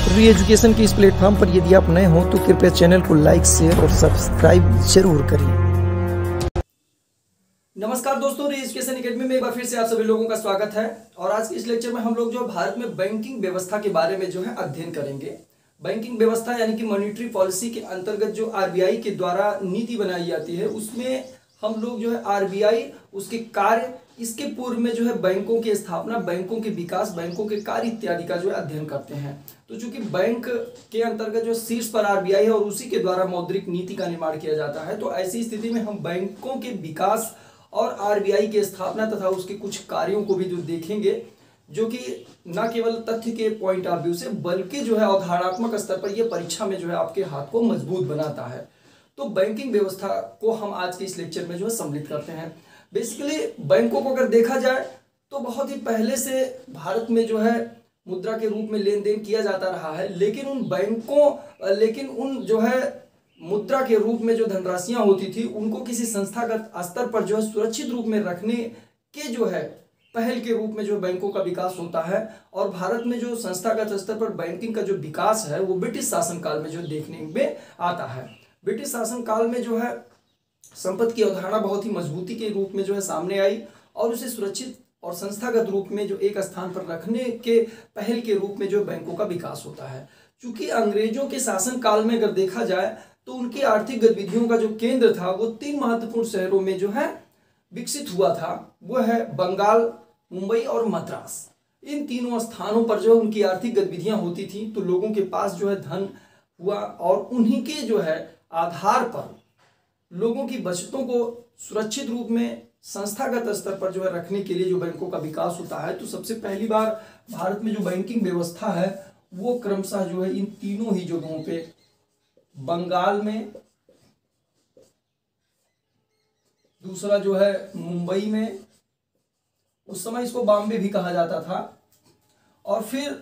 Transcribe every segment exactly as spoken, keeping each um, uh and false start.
री एजुकेशन के इस प्लेटफॉर्म पर यदि आप नए हो तो कृपया चैनल को लाइक, शेयर और सब्सक्राइब जरूर करिए। नमस्कार दोस्तों, री एजुकेशन एकेडमी में एक बार फिर से आप सभी लोगों का स्वागत है। और आज के इस लेक्चर में हम लोग जो भारत में बैंकिंग व्यवस्था के बारे में जो है अध्ययन करेंगे। बैंकिंग व्यवस्था यानी कि मॉनेटरी पॉलिसी के अंतर्गत जो आरबीआई के द्वारा नीति बनाई जाती है, उसमें हम लोग जो है आरबीआई, उसके कार्य, इसके पूर्व में जो है बैंकों की स्थापना, बैंकों के विकास, बैंकों के कार्य इत्यादि का जो है अध्ययन करते हैं। तो चूंकि बैंक के अंतर्गत जो शीर्ष पर आरबीआई है और उसी के द्वारा मौद्रिक नीति का निर्माण किया जाता है, तो ऐसी स्थिति में हम बैंकों के विकास और आरबीआई की स्थापना तथा उसके कुछ कार्यों को भी जो देखेंगे, जो कि न केवल तथ्य के पॉइंट ऑफ व्यू से बल्कि जो है अवधारणात्मक स्तर पर यह परीक्षा में जो है आपके हाथ को मजबूत बनाता है। तो बैंकिंग व्यवस्था को हम आज के इस लेक्चर में जो है सम्मिलित करते हैं। बेसिकली बैंकों को अगर देखा जाए तो बहुत ही पहले से भारत में जो है मुद्रा के रूप में लेन देन किया जाता रहा है, लेकिन उन बैंकों लेकिन उन जो है मुद्रा के रूप में जो धनराशियां होती थी, उनको किसी संस्थागत स्तर पर जो है सुरक्षित रूप में रखने के जो है पहल के रूप में जो बैंकों का विकास होता है। और भारत में जो संस्थागत स्तर पर बैंकिंग का जो विकास है वो ब्रिटिश शासनकाल में जो देखने में आता है। ब्रिटिश शासनकाल में जो है संपत्ति की अवधारणा बहुत ही मजबूती के रूप में जो है सामने आई और उसे सुरक्षित और संस्थागत रूप में जो एक स्थान पर रखने के पहल के रूप में जो बैंकों का विकास होता है। चूंकि अंग्रेजों के शासनकाल में अगर देखा जाए तो उनकी आर्थिक गतिविधियों का जो केंद्र था वो तीन महत्वपूर्ण शहरों में जो है विकसित हुआ था। वो है बंगाल, मुंबई और मद्रास। इन तीनों स्थानों पर जो उनकी आर्थिक गतिविधियां होती थी, तो लोगों के पास जो है धन हुआ और उन्हीं के जो है आधार पर लोगों की बचतों को सुरक्षित रूप में संस्थागत स्तर पर जो है रखने के लिए जो बैंकों का विकास होता है। तो सबसे पहली बार भारत में जो बैंकिंग व्यवस्था है वो क्रमशः जो है इन तीनों ही जगहों पे, बंगाल में, दूसरा जो है मुंबई में, उस समय इसको बॉम्बे भी कहा जाता था, और फिर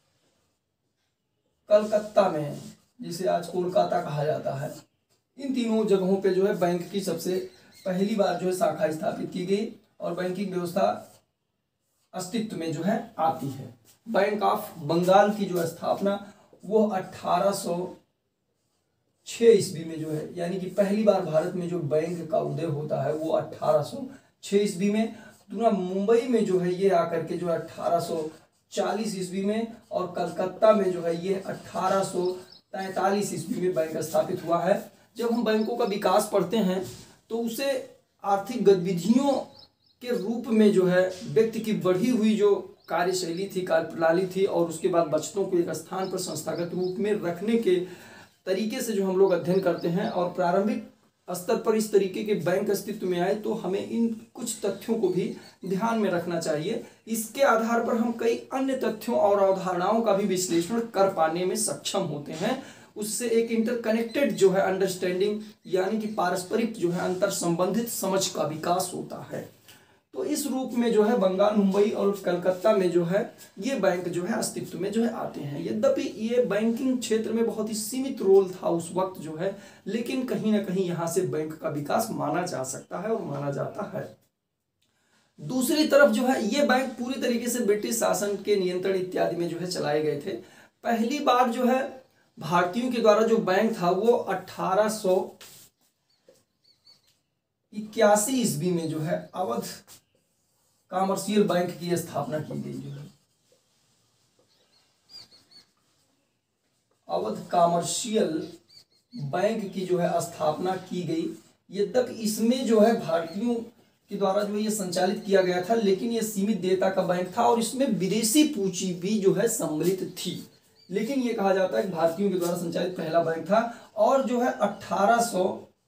कलकत्ता में, जिसे आज कोलकाता कहा जाता है। इन तीनों जगहों पे जो है बैंक की सबसे पहली बार जो है शाखा स्थापित की गई और बैंकिंग व्यवस्था अस्तित्व में जो है आती है। बैंक ऑफ बंगाल की जो स्थापना वो अठारह सौ छह ईस्वी में जो है, यानी कि पहली बार भारत में जो बैंक का उदय होता है वो अठारह सौ छह ईस्वी में। दूसरा मुंबई में जो है ये आकर के जो है अठारह सौ चालीस ईस्वी में, और कलकत्ता में जो है ये अठारह सौ तैंतालीस ईस्वी में बैंक स्थापित हुआ है। जब हम बैंकों का विकास पढ़ते हैं तो उसे आर्थिक गतिविधियों के रूप में जो है व्यक्ति की बढ़ी हुई जो कार्यशैली थी, कार्यप्रणाली थी, और उसके बाद बचतों को एक स्थान पर संस्थागत रूप में रखने के तरीके से जो हम लोग अध्ययन करते हैं। और प्रारंभिक स्तर पर इस तरीके के बैंक अस्तित्व में आए तो हमें इन कुछ तथ्यों को भी ध्यान में रखना चाहिए। इसके आधार पर हम कई अन्य तथ्यों और अवधारणाओं का भी विश्लेषण कर पाने में सक्षम होते हैं। उससे एक इंटरकनेक्टेड जो है अंडरस्टैंडिंग, यानी कि पारस्परिक जो है अंतर संबंधित समझ का विकास होता है। तो इस रूप में जो है बंगाल, मुंबई और कलकत्ता में जो है ये बैंक जो है अस्तित्व में जो है आते हैं। यद्यपि ये बैंकिंग क्षेत्र में बहुत ही सीमित रोल था उस वक्त जो है, लेकिन कहीं ना कहीं यहाँ से बैंक का विकास माना जा सकता है और माना जाता है। दूसरी तरफ जो है ये बैंक पूरी तरीके से ब्रिटिश शासन के नियंत्रण इत्यादि में जो है चलाए गए थे। पहली बार जो है भारतीयों के द्वारा जो बैंक था वो अठारह सौ इक्यासी ईस्वी में जो है अवध कॉमर्शियल बैंक की स्थापना की गई। जो है अवध कॉमर्शियल बैंक की जो है स्थापना की गई। यद्यपि इसमें जो है भारतीयों के द्वारा जो ये संचालित किया गया था, लेकिन ये सीमित देयता का बैंक था और इसमें विदेशी पूंजी भी जो है सम्मिलित थी। लेकिन ये कहा जाता है कि भारतीयों के द्वारा संचालित पहला बैंक था। और जो है अठारह सौ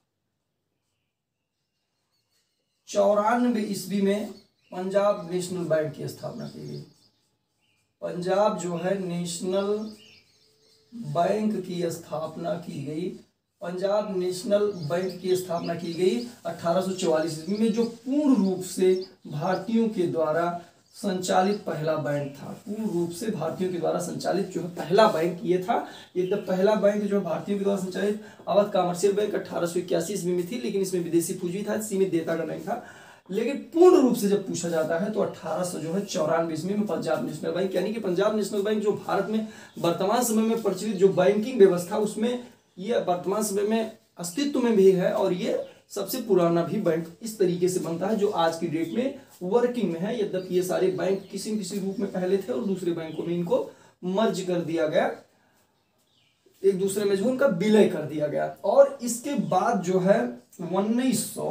चौरानवे ईस्वी में पंजाब नेशनल बैंक की स्थापना की गई। पंजाब जो है नेशनल बैंक की स्थापना की गई। पंजाब नेशनल बैंक की स्थापना की गई अठारह सौ चौवालीस ईस्वी में, जो पूर्ण रूप से भारतीयों के द्वारा संचालित पहला बैंक था। पूर्ण रूप से भारतीयों के द्वारा संचालित जो है पहला बैंक ये था। एकदम पहला बैंक जो है भारतीयों के द्वारा संचालित अवध कॉमर्शियल बैंक अठारह सौ इक्यासी ईस्वी में थी, लेकिन इसमें विदेशी पूंजी था, सीमित देयता का बैंक था। लेकिन पूर्ण रूप से जब पूछा जाता है तो अठारह सौ जो है चौरानवे ईस्वी में पंजाब नेशनल बैंक, यानी कि पंजाब नेशनल बैंक जो भारत में वर्तमान समय में प्रचलित जो बैंकिंग व्यवस्था उसमें ये वर्तमान समय में अस्तित्व में भी है और ये सबसे पुराना भी बैंक इस तरीके से बनता है जो आज की डेट में वर्किंग में है। यद्यपि ये सारे बैंक किसी न किसी रूप में पहले थे और दूसरे बैंकों में इनको मर्ज कर दिया गया, एक दूसरे में जो उनका विलय कर दिया गया। और इसके बाद जो है उन्नीस सौ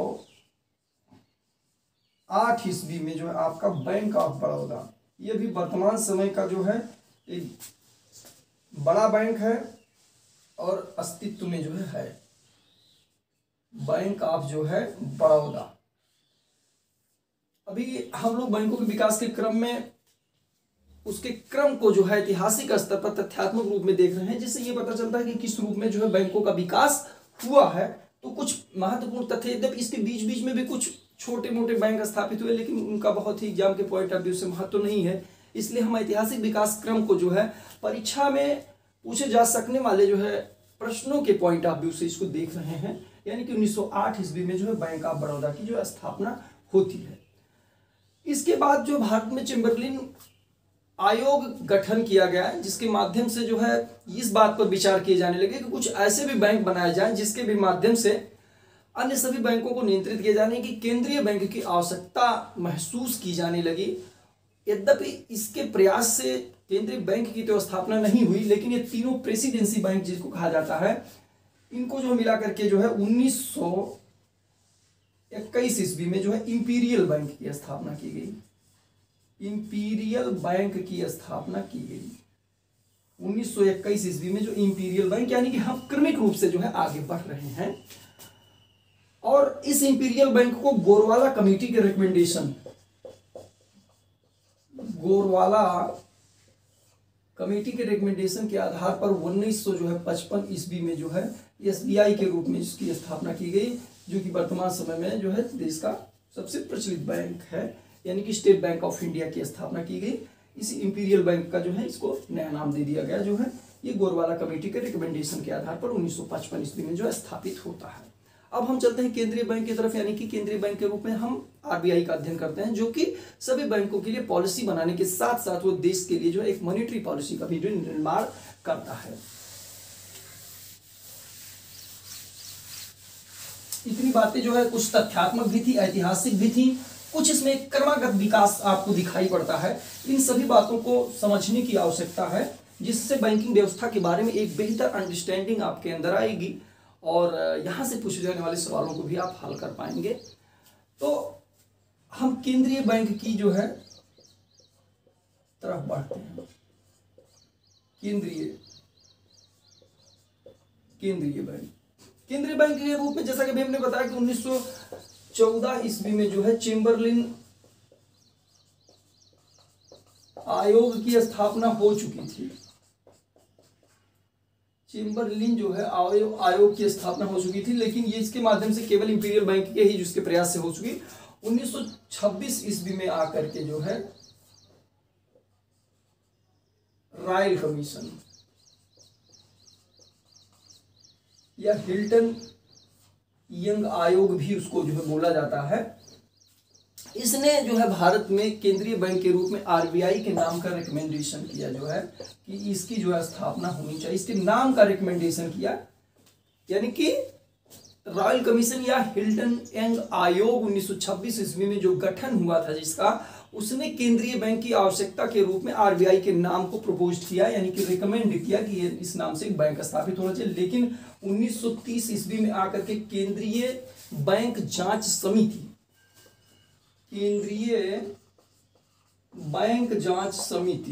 आठ ईस्वी में जो है आपका बैंक ऑफ बड़ौदा, ये भी वर्तमान समय का जो है एक बड़ा बैंक है और अस्तित्व में जो है, है बैंक ऑफ जो है बड़ौदा। अभी हम लोग बैंकों के विकास के क्रम में उसके क्रम को जो है ऐतिहासिक स्तर पर तथ्यात्मक रूप में देख रहे हैं, जिससे ये पता चलता है कि किस रूप में जो है बैंकों का विकास हुआ है। तो कुछ महत्वपूर्ण तथ्य, यद्यपि इसके बीच बीच में भी कुछ छोटे मोटे बैंक स्थापित हुए लेकिन उनका बहुत ही एग्जाम के पॉइंट ऑफ व्यू से महत्व नहीं है, इसलिए हम ऐतिहासिक विकास क्रम को जो है परीक्षा में पूछे जा सकने वाले जो है प्रश्नों के पॉइंट ऑफ व्यू से इसको देख रहे हैं। यानी कि उन्नीस सौ आठ ईस्वी में जो है बैंक ऑफ बड़ौदा की जो स्थापना होती है। इसके बाद जो भारत में चेम्बरलिन आयोग गठन किया गया है, जिसके माध्यम से जो है इस बात पर विचार किए जाने लगे कि कुछ ऐसे भी बैंक बनाए जाएं जिसके भी माध्यम से अन्य सभी बैंकों को नियंत्रित किए जाने की केंद्रीय बैंक की आवश्यकता महसूस की जाने लगी। यद्यपि इसके प्रयास से केंद्रीय बैंक की तो स्थापना नहीं हुई, लेकिन ये तीनों प्रेसिडेंसी बैंक जिसको कहा जाता है, इनको जो मिला करके जो है उन्नीस सौ इक्कीस ईस्वी में जो है इंपीरियल बैंक की स्थापना की गई। इंपीरियल बैंक की स्थापना की गई उन्नीस सौ इक्कीस ईस्वी में जो इंपीरियल बैंक, यानी कि हम क्रमिक रूप से जो है आगे बढ़ रहे हैं। और इस इंपीरियल बैंक को गोरवाला कमेटी के रिकमेंडेशन, गोरवाला कमेटी के रिकमेंडेशन के आधार पर उन्नीस सौ जो है पचपन ईस्वी में जो है एसबीआई के रूप में इसकी स्थापना की गई, जो कि वर्तमान समय में जो है देश का सबसे प्रचलित बैंक है, यानी कि स्टेट बैंक ऑफ इंडिया की स्थापना की गई। इसी इंपीरियल बैंक का जो है इसको नया नाम दे दिया गया, जो है ये गोरवाला कमेटी के रिकमेंडेशन के आधार पर उन्नीस सौ पचपन ईस्वी में जो है स्थापित होता है। अब हम चलते हैं केंद्रीय बैंक की तरफ, यानी कि केंद्रीय बैंक के रूप में हम आरबीआई का अध्ययन करते हैं, जो कि सभी बैंकों के लिए पॉलिसी बनाने के साथ साथ वो देश के लिए जो है एक मॉनेटरी पॉलिसी का भी जो निर्माण करता है। इतनी बातें जो है कुछ तथ्यात्मक भी थी, ऐतिहासिक भी थी, कुछ इसमें क्रमागत विकास आपको दिखाई पड़ता है। इन सभी बातों को समझने की आवश्यकता है, जिससे बैंकिंग व्यवस्था के बारे में एक बेहतर अंडरस्टैंडिंग आपके अंदर आएगी और यहाँ से पूछे जाने वाले सवालों को भी आप हल कर पाएंगे। तो हम केंद्रीय बैंक की जो है तरफ बढ़ते हैं। केंद्रीय केंद्रीय बैंक केंद्रीय बैंक के रूप में, जैसा कि अभी हमने बताया कि उन्नीस सौ चौदह ईस्वी में जो है चेम्बरलिन आयोग की स्थापना हो चुकी थी। चेम्बरलिन जो है आयोग आयोग की स्थापना हो चुकी थी, लेकिन ये इसके माध्यम से केवल इंपीरियल बैंक के ही जिसके प्रयास से हो चुकी। उन्नीस सौ छब्बीस ईस्वी में आकर के जो है रॉयल कमीशन या हिल्टन यंग आयोग भी उसको जो है बोला जाता है, इसने जो है भारत में केंद्रीय बैंक के रूप में आरबीआई के नाम का रिकमेंडेशन किया, जो है कि इसकी जो है स्थापना होनी चाहिए, इसके नाम का रिकमेंडेशन किया। यानी कि रॉयल कमीशन या हिल्टन यंग आयोग उन्नीस सौ छब्बीस ईस्वी में जो गठन हुआ था जिसका, उसने केंद्रीय बैंक की आवश्यकता के रूप में आरबीआई के नाम को प्रपोज किया, यानी कि रिकमेंड किया कि ये इस नाम से एक बैंक स्थापित होना चाहिए। लेकिन उन्नीस सौ तीस ईस्वी में आकर के केंद्रीय बैंक जांच समिति केंद्रीय बैंक जांच समिति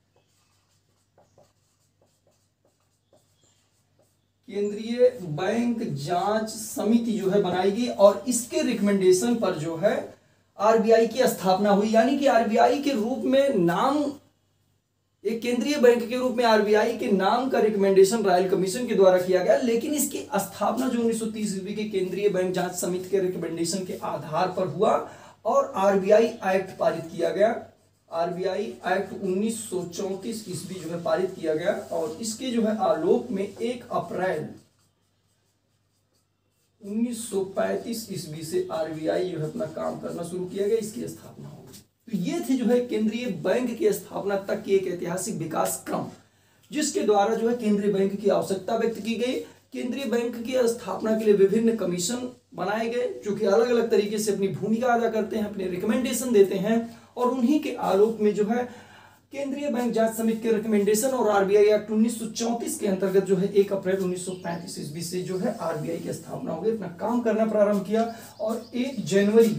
केंद्रीय बैंक जांच समिति जो है बनाई गई और इसके रिकमेंडेशन पर जो है आरबीआई की स्थापना हुई। यानी कि आरबीआई के रूप में नाम, एक केंद्रीय बैंक के रूप में आरबीआई के नाम का रिकमेंडेशन रॉयल कमीशन के द्वारा किया गया, लेकिन इसकी स्थापना जो उन्नीस सौ तीस ईस्वी के केंद्रीय बैंक जांच समिति के रिकमेंडेशन के आधार पर हुआ और आरबीआई एक्ट पारित किया गया। आरबीआई एक्ट उन्नीस सौ चौंतीस ईस्वी जो है पारित किया गया और इसके जो है आलोक में एक अप्रैल उन्नीस सौ पैंतीस ईस्वी से आरबीआई जो है अपना काम करना शुरू किया गया, इसकी स्थापना हो गई। तो ये थी जो है केंद्रीय बैंक की स्थापना तक की एक ऐतिहासिक विकास क्रम, जिसके द्वारा जो है केंद्रीय बैंक की आवश्यकता व्यक्त की गई। केंद्रीय बैंक की स्थापना के लिए विभिन्न कमीशन बनाए गए, जो कि अलग अलग तरीके से अपनी भूमिका अदा करते हैं, अपने रिकमेंडेशन देते हैं, और उन्हीं के आलोक में जो है केंद्रीय बैंक जांच समिति के रिकमेंडेशन और आरबीआई एक्ट उन्नीस सौ चौंतीस के अंतर्गत जो है एक अप्रैल उन्नीस सौ पैंतीस ईस्वी से जो है आरबीआई की स्थापना हो गई, अपना काम करना प्रारंभ किया। और एक जनवरी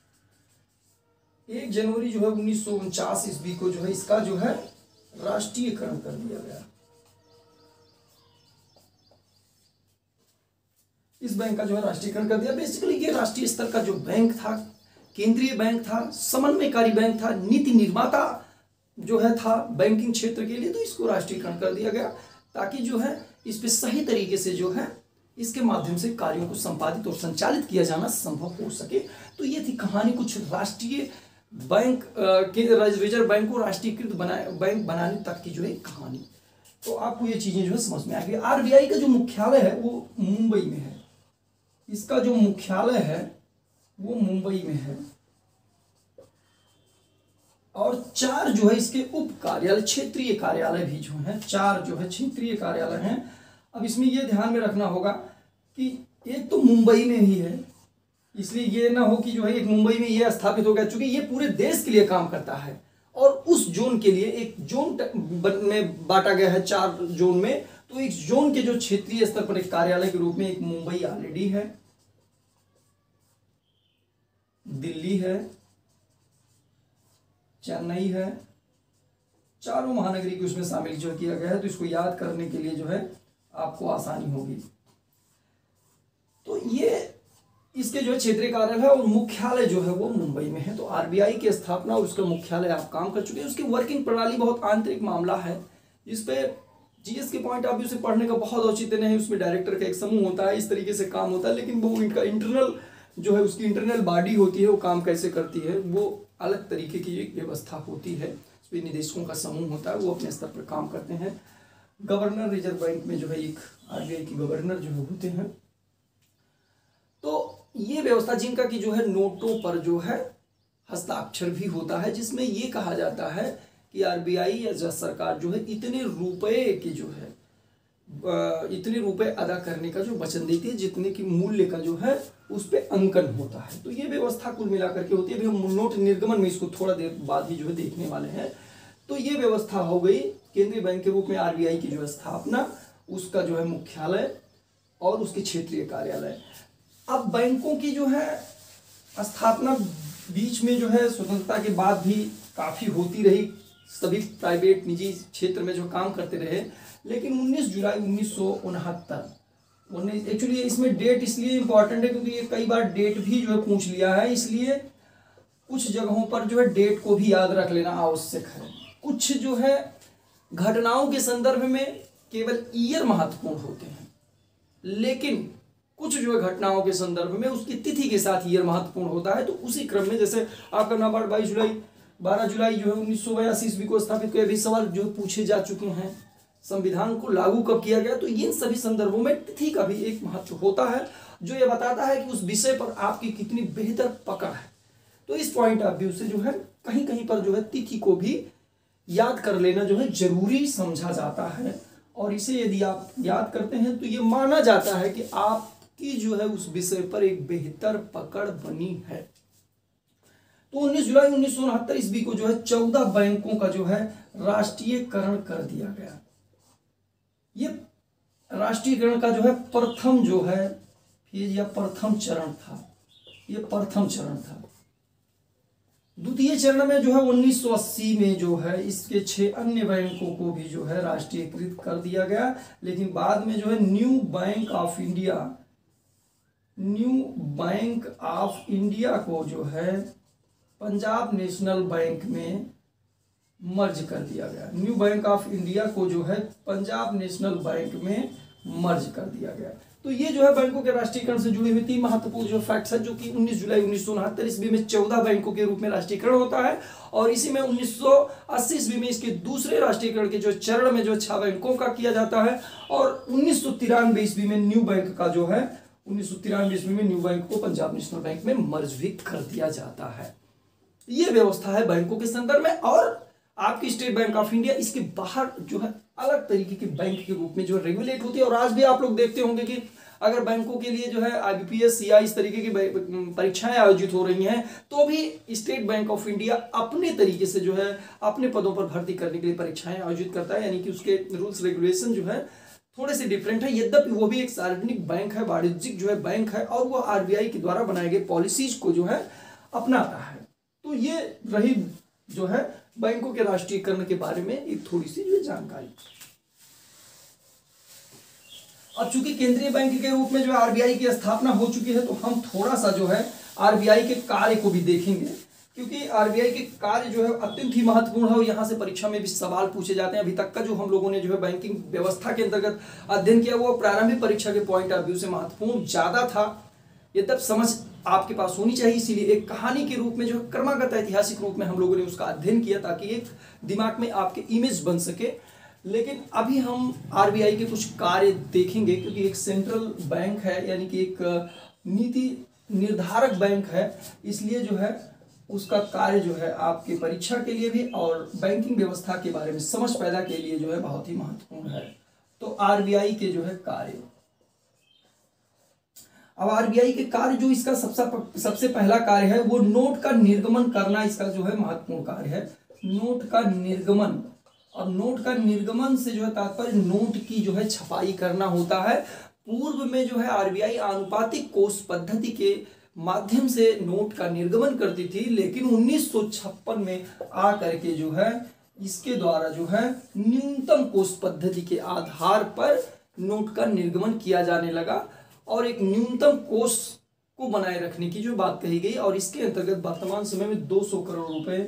एक जनवरी जो है उन्नीस सौ उनचास ईस्वी को जो है इसका जो है राष्ट्रीयकरण कर दिया गया। इस बैंक का जो है राष्ट्रीयकरण कर दिया। बेसिकली ये राष्ट्रीय स्तर का जो बैंक था, केंद्रीय बैंक था, समन्वयकारी बैंक था, नीति निर्माता जो है था बैंकिंग क्षेत्र के लिए, तो इसको राष्ट्रीयकरण कर दिया गया ताकि जो है इस पे सही तरीके से जो है इसके माध्यम से कार्यों को संपादित और संचालित किया जाना संभव हो सके। तो ये थी कहानी कुछ राष्ट्रीय बैंक के रिजर्व बैंक को राष्ट्रीयकृत बनाए बैंक बनाने तक की जो है कहानी। तो आपको ये चीजें जो है समझ में आ गई। आरबीआई का जो मुख्यालय है वो मुंबई में है, इसका जो मुख्यालय है वो मुंबई में है, और चार जो है इसके उप कार्यालय, क्षेत्रीय कार्यालय भी जो है, चार जो है क्षेत्रीय कार्यालय हैं। अब इसमें यह ध्यान में रखना होगा कि एक तो मुंबई में ही है, इसलिए ये ना हो कि जो है एक मुंबई में ये स्थापित हो गया, चूंकि ये पूरे देश के लिए काम करता है और उस जोन के लिए एक जोन में बांटा गया है, चार जोन में। तो एक जोन के जो क्षेत्रीय स्तर पर एक कार्यालय के रूप में एक मुंबई ऑलरेडी है, दिल्ली है, चेन्नई है, चारों महानगरी को इसमें शामिल जो किया गया है। तो इसको याद करने के लिए जो है आपको आसानी होगी। तो ये इसके जो है क्षेत्रीय कार्यालय है और मुख्यालय जो है वो मुंबई में है। तो आरबीआई की स्थापना और उसका मुख्यालय आप काम कर चुके हैं। उसकी वर्किंग प्रणाली बहुत आंतरिक मामला है, जिसपे जीएस के पॉइंट ऑफ व्यू से पढ़ने का बहुत औचित्य नहीं है। उसमें डायरेक्टर का एक समूह होता है, इस तरीके से काम होता है, लेकिन वो इनका इंटरनल जो है उसकी इंटरनल बॉडी होती है, वो काम कैसे करती है वो अलग तरीके की एक व्यवस्था होती है। उसमें निदेशकों का समूह होता है, वो अपने स्तर पर काम करते हैं। गवर्नर रिजर्व बैंक में जो है एक आरबीआई की गवर्नर जो होते हैं। तो ये व्यवस्था जिनका की जो है नोटों पर जो है हस्ताक्षर भी होता है, जिसमें ये कहा जाता है कि आरबीआई या सरकार जो है इतने रुपए की जो है इतने रुपए अदा करने का जो वचन देती है, जितने की मूल्य का जो है उस पे अंकन होता है। तो ये व्यवस्था कुल मिलाकर के होती है। अभी हम नोट निर्गमन में इसको थोड़ा देर बाद ही जो है देखने वाले हैं। तो ये व्यवस्था हो गई केंद्रीय बैंक के रूप में आरबीआई की जो है स्थापना, उसका जो है मुख्यालय और उसके क्षेत्रीय कार्यालय। अब बैंकों की जो है स्थापना बीच में जो है स्वतंत्रता के बाद भी काफी होती रही, सभी प्राइवेट निजी क्षेत्र में जो काम करते रहे। लेकिन उन्नीस जुलाई उन्नीस सौ उनहत्तर उन्नीस एक्चुअली इसमें डेट इसलिए इंपॉर्टेंट है क्योंकि ये कई बार डेट भी जो है पूछ लिया है, इसलिए कुछ जगहों पर जो है डेट को भी याद रख लेना आवश्यक है। कुछ जो है घटनाओं के संदर्भ में केवल ईयर महत्वपूर्ण होते हैं, लेकिन कुछ जो है घटनाओं के संदर्भ में उसकी तिथि के साथ ईयर महत्वपूर्ण होता है। तो उसी क्रम में जैसे आपका नाबार्ड बाईस जुलाई बारह जुलाई जो है उन्नीस सौ बयासी ईस्वी को स्थापित किया, भी सवाल जो पूछे जा चुके हैं। संविधान को लागू कब किया गया, तो इन सभी संदर्भों में तिथि का भी एक महत्व होता है, जो ये बताता है कि उस विषय पर आपकी कितनी बेहतर पकड़ है। तो इस पॉइंट ऑफ व्यू से जो है कहीं कहीं पर जो है तिथि को भी याद कर लेना जो है जरूरी समझा जाता है, और इसे यदि आप याद करते हैं तो ये माना जाता है कि आपकी जो है उस विषय पर एक बेहतर पकड़ बनी है। तो उन्नीस जुलाई उन्नीस सौ उनहत्तर ईस्वी को जो है चौदह बैंकों का जो है राष्ट्रीयकरण कर दिया गया। ये राष्ट्रीयकरण का जो है प्रथम जो है फेज या प्रथम चरण था, ये प्रथम चरण था। द्वितीय चरण में जो है उन्नीस सौ अस्सी में जो है इसके छह अन्य बैंकों को भी जो है राष्ट्रीयकृत कर दिया गया, लेकिन बाद में जो है New Bank of India New Bank of India को जो है पंजाब नेशनल बैंक में मर्ज कर दिया गया। न्यू बैंक ऑफ इंडिया को जो है पंजाब नेशनल बैंक में मर्ज कर दिया गया। तो ये जो है बैंकों के राष्ट्रीयकरण से जुड़ी हुई तीन महत्वपूर्ण जो फैक्ट्स है, जो कि उन्नीस जुलाई उन्नीस सौ उनहत्तर ईस्वी में चौदह बैंकों के रूप में राष्ट्रीयकरण होता है, और इसी में उन्नीस सौ अस्सी ईस्वी में इसके दूसरे राष्ट्रीयकरण के जो चरण में जो छह बैंकों का किया जाता है, और उन्नीस सौ तिरानवे ईस्वी में न्यू बैंक का जो है उन्नीस सौ तिरानवे ईस्वी में न्यू बैंक को पंजाब नेशनल बैंक में मर्ज भी कर दिया जाता है। ये व्यवस्था है बैंकों के संदर्भ में। और आपकी स्टेट बैंक ऑफ इंडिया इसके बाहर जो है अलग तरीके के बैंक के रूप में जो रेगुलेट होती है। और आज भी आप लोग देखते होंगे कि अगर बैंकों के लिए जो है आईबीपीएस या इस तरीके की परीक्षाएं आयोजित हो रही हैं तो भी स्टेट बैंक ऑफ इंडिया अपने तरीके से जो है अपने पदों पर भर्ती करने के लिए परीक्षाएं आयोजित करता है, यानी कि उसके रूल्स रेगुलेशन जो है थोड़े से डिफरेंट है। यद्यपि वो भी एक सार्वजनिक बैंक है, वाणिज्यिक जो है बैंक है, और वो आरबीआई के द्वारा बनाए गए पॉलिसीज को जो है अपनाता है। तो ये रही जो है बैंकों के राष्ट्रीयकरण के बारे में एक थोड़ी सी जो जानकारी। अब चूंकि केंद्रीय बैंक के रूप में जो आरबीआई की स्थापना हो चुकी है तो हम थोड़ा सा जो है आरबीआई के कार्य को भी देखेंगे, क्योंकि आरबीआई के कार्य जो है अत्यंत ही महत्वपूर्ण है और यहाँ से परीक्षा में भी सवाल पूछे जाते हैं। अभी तक का जो हम लोगों ने जो है बैंकिंग व्यवस्था के अंतर्गत अध्ययन किया वो प्रारंभिक परीक्षा के पॉइंट ऑफ व्यू से महत्वपूर्ण ज्यादा था। ये तब समझ आपके पास होनी चाहिए, इसीलिए एक कहानी के रूप में जो है क्रमागत ऐतिहासिक रूप में हम लोगों ने उसका अध्ययन किया ताकि एक दिमाग में आपके इमेज बन सके। लेकिन अभी हम आरबीआई के कुछ कार्य देखेंगे, क्योंकि एक सेंट्रल बैंक है, यानी कि एक नीति निर्धारक बैंक है, इसलिए जो है उसका कार्य जो है आपके परीक्षा के लिए भी और बैंकिंग व्यवस्था के बारे में समझ पैदा के लिए जो है बहुत ही महत्वपूर्ण है। तो आरबीआई के जो है कार्य, अब आरबीआई के कार्य जो इसका सबसे सबसे पहला कार्य है वो नोट का निर्गमन करना, इसका जो है महत्वपूर्ण कार्य है। नोट का निर्गमन, अब नोट का निर्गमन से जो है तात्पर्य नोट की जो है छपाई करना होता है। पूर्व में जो है आरबीआई आनुपातिक कोष पद्धति के माध्यम से नोट का निर्गमन करती थी, लेकिन उन्नीस सौ छप्पन में आकर के जो है इसके द्वारा जो है न्यूनतम कोष पद्धति के आधार पर नोट का निर्गमन किया जाने लगा और एक न्यूनतम कोष को बनाए रखने की जो बात कही गई। और इसके अंतर्गत वर्तमान समय में दो सौ करोड़ रुपए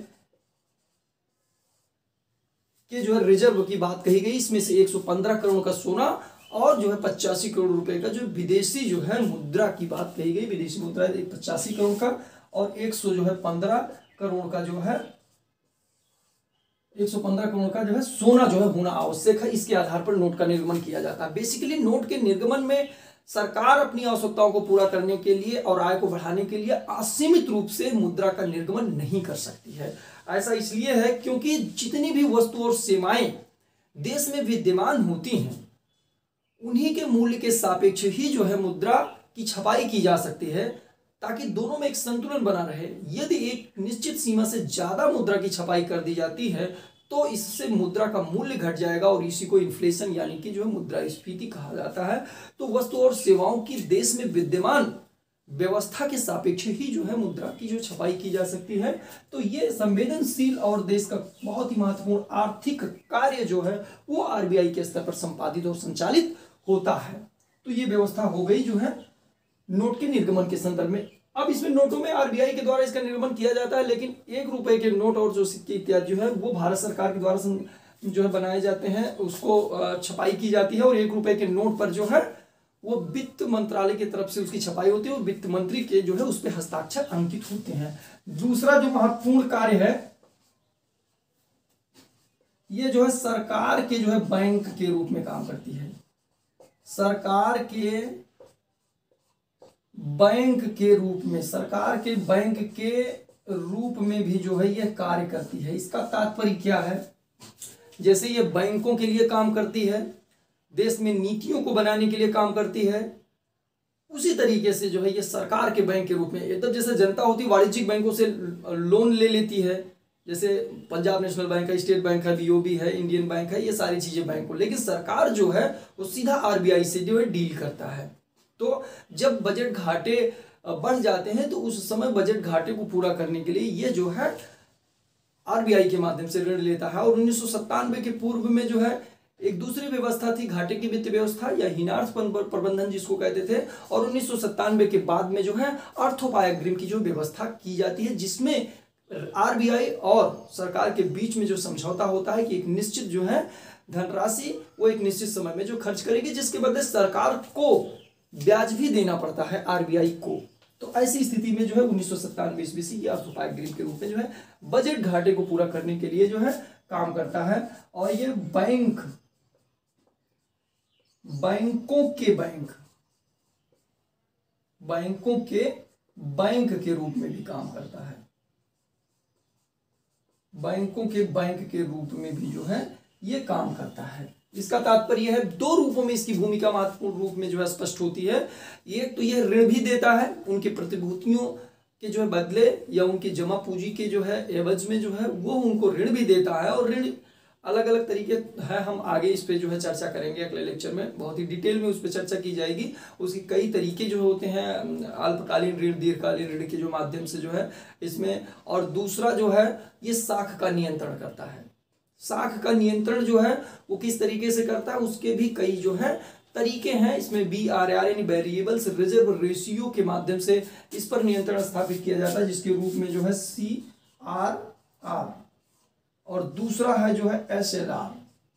के जो है रिजर्व की बात कही गई। इसमें से एक सौ पंद्रह करोड़ का सोना और जो है पचासी करोड़ रुपए का जो विदेशी जो है मुद्रा की बात कही गई। विदेशी मुद्रा एक पचासी करोड़ का और एक सौ जो है पंद्रह करोड़ का जो है एक सौ पंद्रह करोड़ का जो है सोना जो है होना आवश्यक है। इसके आधार पर नोट का निर्गमन किया जाता है। बेसिकली नोट के निर्गमन में सरकार अपनी आवश्यकताओं को पूरा करने के लिए और आय को बढ़ाने के लिए असीमित रूप से मुद्रा का निर्गमन नहीं कर सकती है। ऐसा इसलिए है क्योंकि जितनी भी वस्तु और सेवाएं देश में विद्यमान होती हैं उन्हीं के मूल्य के सापेक्ष ही जो है मुद्रा की छपाई की जा सकती है, ताकि दोनों में एक संतुलन बना रहे। यदि एक निश्चित सीमा से ज्यादा मुद्रा की छपाई कर दी जाती है तो इससे मुद्रा का मूल्य घट जाएगा और इसी को इन्फ्लेशन यानी कि जो है मुद्रास्फीति कहा जाता है। तो वस्तु और सेवाओं की देश में विद्यमान व्यवस्था के सापेक्ष ही जो है मुद्रा की जो छपाई की जा सकती है। तो ये संवेदनशील और देश का बहुत ही महत्वपूर्ण आर्थिक कार्य जो है वो आरबीआई के स्तर पर संपादित और संचालित होता है। तो ये व्यवस्था हो गई जो है नोट के निर्गमन के संदर्भ में। अब इसमें नोटों में आरबीआई के द्वारा इसका निर्गमन किया जाता है, लेकिन एक रुपए के नोट और जो सिक्के इत्यादि जो है वो भारत सरकार के द्वारा जो है बनाए जाते हैं, उसको छपाई की जाती है। और एक रुपए के नोट पर जो है वो वित्त मंत्रालय की तरफ से उसकी छपाई होती है और वित्त मंत्री के जो है उस पर हस्ताक्षर अंकित होते हैं। दूसरा जो महत्वपूर्ण कार्य है ये जो है सरकार के जो है बैंक के रूप में काम करती है। सरकार के बैंक के रूप में सरकार के बैंक के रूप में भी जो है यह कार्य करती है। इसका तात्पर्य क्या है? जैसे ये बैंकों के लिए काम करती है, देश में नीतियों को बनाने के लिए काम करती है, उसी तरीके से जो है ये सरकार के बैंक के रूप में एकदम जैसे जनता होती है वाणिज्यिक बैंकों से लोन ले लेती है, जैसे पंजाब नेशनल बैंक है, स्टेट बैंक है, बीओबी है, इंडियन बैंक है, ये सारी चीजें बैंक को, लेकिन सरकार जो है वो सीधा आरबीआई से जो है डील करता है। तो जब बजट घाटे बढ़ जाते हैं तो उस समय बजट घाटे को पूरा करने के लिए ये जो है आरबीआई के माध्यम से ऋण लेता है। और उन्नीस सौ सत्तानवे के पूर्व में जो है एक दूसरी व्यवस्था थी घाटे की वित्त व्यवस्था या हीनार्थ प्रबंधन जिसको कहते थे। और उन्नीस सौ सत्तानवे के बाद में जो है अर्थोपायग्रिम की जो व्यवस्था की जाती है, जिसमें आरबीआई और सरकार के बीच में जो समझौता होता है कि एक निश्चित जो है धनराशि वो एक निश्चित समय में जो खर्च करेगी, जिसके बदले सरकार को ब्याज भी देना पड़ता है आरबीआई को। तो ऐसी स्थिति में जो है उन्नीस सौ सत्तानवे ईस्वी से यह अर्थोपायग्रिम के रूप में जो है बजट घाटे को पूरा करने के लिए जो है काम करता है। और ये बैंक बैंकों के बैंक बैंकों के बैंक के रूप में भी काम करता है, बैंकों के बैंक के रूप में भी जो है ये काम करता है। इसका तात्पर्य है दो रूपों में इसकी भूमिका महत्वपूर्ण रूप में जो है स्पष्ट होती है। एक तो यह ऋण भी देता है, उनके प्रतिभूतियों के जो है बदले या उनकी जमा पूंजी के जो है एवज में जो है वो उनको ऋण भी देता है। और ऋण अलग अलग तरीके है, हम आगे इस पे जो है चर्चा करेंगे अगले लेक्चर में, बहुत ही डिटेल में उस पर चर्चा की जाएगी। उसकी कई तरीके जो होते हैं, अल्पकालीन ऋण, दीर्घकालीन ऋण के जो माध्यम से जो है इसमें। और दूसरा जो है ये साख का नियंत्रण करता है। साख का नियंत्रण जो है वो किस तरीके से करता है, उसके भी कई जो है तरीके हैं। इसमें बी आर आर यानी वेरिएबल्स रिजर्व रेशियो के माध्यम से इस पर नियंत्रण स्थापित किया जाता है, जिसके रूप में जो है सी आर आर, और दूसरा है जो है S L R,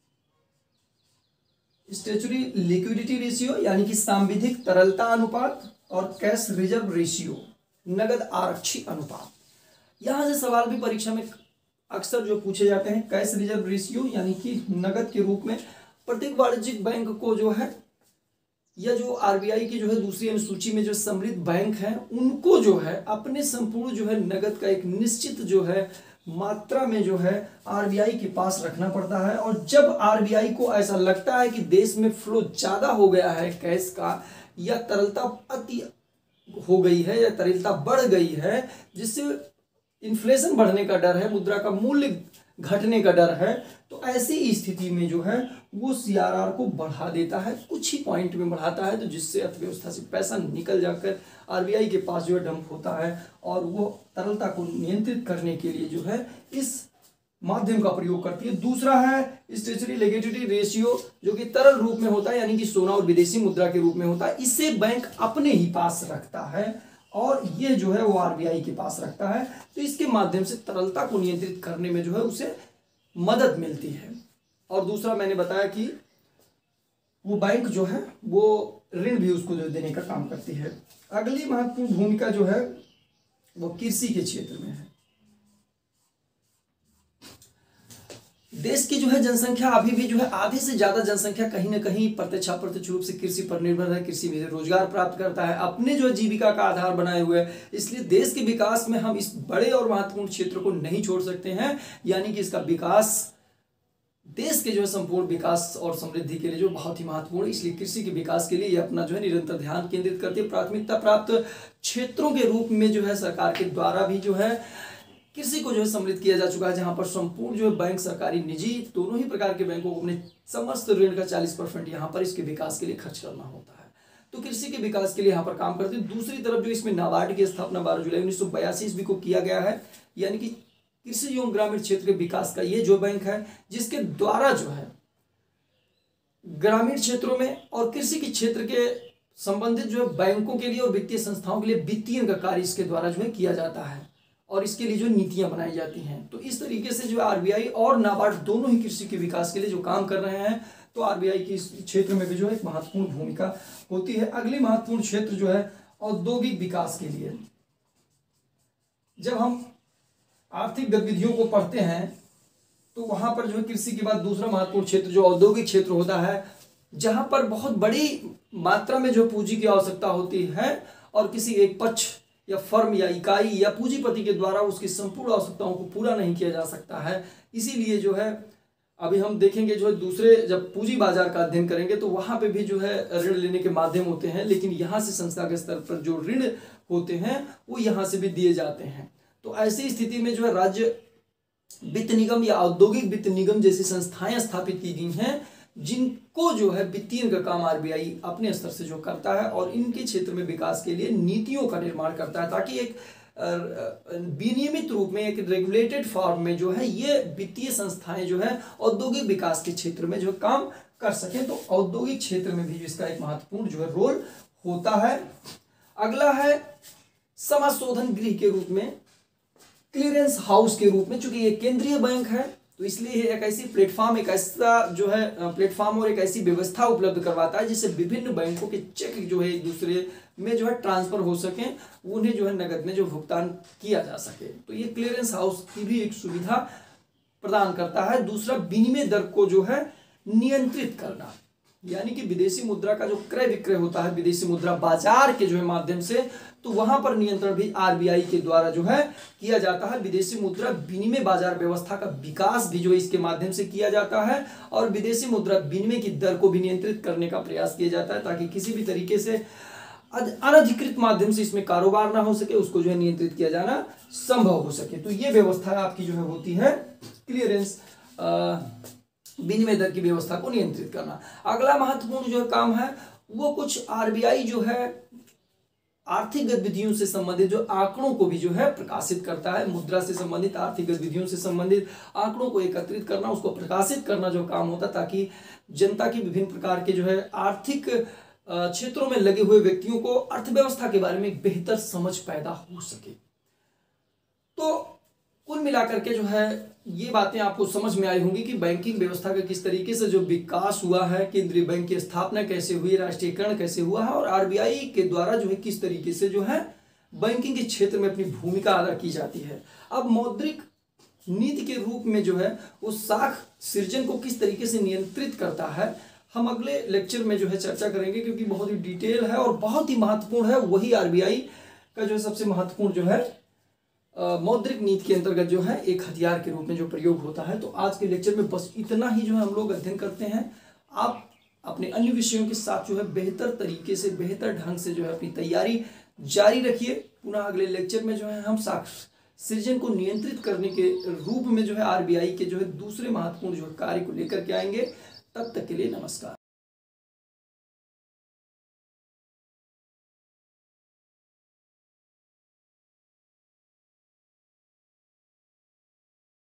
statutory liquidity ratio यानी कि सांविधिक तरलता अनुपात, और कैश रिजर्व रेशियो नगद आरक्षी अनुपात। यहां से सवाल भी परीक्षा में अक्सर जो पूछे जाते हैं, कैश रिजर्व रेशियो यानी कि नगद के रूप में प्रत्येक वाणिज्यिक बैंक को जो है या जो आरबीआई की जो है दूसरी अनुसूची में जो समृद्ध बैंक हैं उनको जो है अपने संपूर्ण जो है नगद का एक निश्चित जो है मात्रा में जो है आरबीआई के पास रखना पड़ता है। और जब आरबीआई को ऐसा लगता है कि देश में फ्लो ज्यादा हो गया है कैश का, या तरलता अति हो गई है या तरलता बढ़ गई है, जिससे इन्फ्लेशन बढ़ने का डर है, मुद्रा का मूल्य घटने का डर है, तो ऐसी स्थिति में जो है वो सीआरआर को बढ़ा देता है, कुछ ही पॉइंट में बढ़ाता है, तो जिससे अर्थव्यवस्था से पैसा निकल जाकर आरबीआई के पास जो है डंप होता है। और वो तरलता को नियंत्रित करने के लिए जो है इस माध्यम का प्रयोग करती है। दूसरा है स्टैच्यूटरी लिक्विडिटी रेशियो, जो कि तरल रूप में होता है यानी कि सोना और विदेशी मुद्रा के रूप में होता है। इसे बैंक अपने ही पास रखता है और ये जो है वो आरबीआई के पास रखता है, तो इसके माध्यम से तरलता को नियंत्रित करने में जो है उसे मदद मिलती है। और दूसरा मैंने बताया कि वो बैंक जो है वो ऋण भी उसको जो देने का काम करती है। अगली महत्वपूर्ण भूमिका जो है वो कृषि के क्षेत्र में है। देश की जो है जनसंख्या अभी भी जो है आधे से ज्यादा जनसंख्या कहीं ना कहीं प्रत्यक्ष अप्रत्यक्ष रूप से कृषि पर निर्भर है, कृषि में रोजगार प्राप्त करता है, अपने जो जीविका का आधार बनाए हुए है। इसलिए देश के विकास में हम इस बड़े और महत्वपूर्ण क्षेत्र को नहीं छोड़ सकते हैं, यानी कि इसका विकास देश के जो है संपूर्ण विकास और समृद्धि के लिए जो बहुत ही महत्वपूर्ण है। इसलिए कृषि के विकास के लिए ये अपना जो है निरंतर ध्यान केंद्रित करती है। प्राथमिकता प्राप्त क्षेत्रों के रूप में जो है सरकार के द्वारा भी जो है कृषि को जो है सम्मिलित किया जा चुका है, जहां पर संपूर्ण जो है बैंक, सरकारी, निजी दोनों ही प्रकार के बैंकों को अपने समस्त ऋण का चालीस परसेंट यहाँ पर इसके विकास के लिए खर्च करना होता है। तो कृषि के विकास के लिए यहाँ पर काम करते हैं। दूसरी तरफ जो इसमें नाबार्ड की स्थापना बारह जुलाई उन्नीस सौ बयासी ईस्वी को किया गया है, यानी कि कृषि एवं ग्रामीण क्षेत्र के विकास का ये जो बैंक है, जिसके द्वारा जो है ग्रामीण क्षेत्रों में और कृषि के क्षेत्र के संबंधित जो है बैंकों के लिए और वित्तीय संस्थाओं के लिए वित्तीय का कार्य इसके द्वारा जो है किया जाता है और इसके लिए जो नीतियां बनाई जाती हैं। तो इस तरीके से जो आरबीआई और नाबार्ड दोनों ही कृषि के विकास के लिए जो काम कर रहे हैं, तो आरबीआई की इस क्षेत्र में भी जो है एक महत्वपूर्ण भूमिका होती है। अगली महत्वपूर्ण क्षेत्र जो है औद्योगिक विकास के लिए। जब हम आर्थिक गतिविधियों को पढ़ते हैं तो वहां पर जो है कृषि के बाद दूसरा महत्वपूर्ण क्षेत्र जो औद्योगिक क्षेत्र होता है, जहां पर बहुत बड़ी मात्रा में जो पूंजी की आवश्यकता होती है और किसी एक पक्ष या फर्म या इकाई या पूंजीपति के द्वारा उसकी संपूर्ण आवश्यकताओं को पूरा नहीं किया जा सकता है। इसीलिए जो है अभी हम देखेंगे जो है दूसरे जब पूंजी बाजार का अध्ययन करेंगे तो वहां पे भी जो है ऋण लेने के माध्यम होते हैं, लेकिन यहाँ से संस्था के स्तर पर जो ऋण होते हैं वो यहाँ से भी दिए जाते हैं। तो ऐसी स्थिति में जो है राज्य वित्त निगम या औद्योगिक वित्त निगम जैसी संस्थाएं स्थापित की गई हैं, जिनको जो है वित्तीय का काम आरबीआई अपने स्तर से जो करता है और इनके क्षेत्र में विकास के लिए नीतियों का निर्माण करता है, ताकि एक विनियमित रूप में एक रेगुलेटेड फॉर्म में जो है ये वित्तीय संस्थाएं जो है औद्योगिक विकास के क्षेत्र में जो काम कर सकें। तो औद्योगिक क्षेत्र में भी इसका एक महत्वपूर्ण जो है रोल होता है। अगला है समाशोधन गृह के रूप में, क्लियरेंस हाउस के रूप में। चूंकि ये केंद्रीय बैंक है तो इसलिए एक ऐसी प्लेटफॉर्म एक ऐसा जो है प्लेटफॉर्म और एक ऐसी व्यवस्था उपलब्ध करवाता है जिससे विभिन्न बैंकों के चेक जो है एक दूसरे में जो है ट्रांसफर हो सके, उन्हें जो है नगद में जो भुगतान किया जा सके। तो ये क्लियरेंस हाउस की भी एक सुविधा प्रदान करता है। दूसरा, विनिमय दर को जो है नियंत्रित करना। यानी कि विदेशी मुद्रा का जो क्रय विक्रय होता है विदेशी मुद्रा बाजार के जो है माध्यम से, तो वहां पर नियंत्रण भी आरबीआई के द्वारा जो है किया जाता है। विदेशी मुद्रा विनिमय बाजार व्यवस्था का विकास भी जो इसके माध्यम से किया जाता है और विदेशी मुद्रा विनिमय की दर को भी नियंत्रित करने का प्रयास किया जाता है ताकि किसी भी तरीके से अनधिकृत माध्यम से इसमें कारोबार ना हो सके, उसको जो है नियंत्रित किया जाना संभव हो सके। तो ये व्यवस्था आपकी जो है होती है क्लियरेंस विनिमय दर की व्यवस्था को नियंत्रित करना। अगला महत्वपूर्ण जो काम है वो कुछ आरबीआई जो है आर्थिक गतिविधियों से संबंधित जो आंकड़ों को भी जो है प्रकाशित करता है। मुद्रा से संबंधित आर्थिक गतिविधियों से संबंधित आंकड़ों को एकत्रित करना, उसको प्रकाशित करना जो काम होता है ताकि जनता की विभिन्न प्रकार के जो है आर्थिक क्षेत्रों में लगे हुए व्यक्तियों को अर्थव्यवस्था के बारे में एक बेहतर समझ पैदा हो सके। तो कुल मिलाकर के जो है ये बातें आपको समझ में आई होंगी कि बैंकिंग व्यवस्था का किस तरीके से जो विकास हुआ है, केंद्रीय बैंक की स्थापना कैसे हुई, राष्ट्रीयकरण कैसे हुआ है और आरबीआई के द्वारा जो है किस तरीके से जो है बैंकिंग के क्षेत्र में अपनी भूमिका अदा की जाती है। अब मौद्रिक नीति के रूप में जो है उस साख सृजन को किस तरीके से नियंत्रित करता है, हम अगले लेक्चर में जो है चर्चा करेंगे क्योंकि बहुत ही डिटेल है और बहुत ही महत्वपूर्ण है। वही आरबीआई का जो है सबसे महत्वपूर्ण जो है मौद्रिक नीति के अंतर्गत जो है एक हथियार के रूप में जो प्रयोग होता है। तो आज के लेक्चर में बस इतना ही जो है हम लोग अध्ययन करते हैं। आप अपने अन्य विषयों के साथ जो है बेहतर तरीके से बेहतर ढंग से जो है अपनी तैयारी जारी रखिए। पुनः अगले लेक्चर में जो है हम साक्ष्य सृजन को नियंत्रित करने के रूप में जो है आरबीआई के जो है दूसरे महत्वपूर्ण जो है कार्य को लेकर के आएंगे। तब तक के लिए नमस्कार।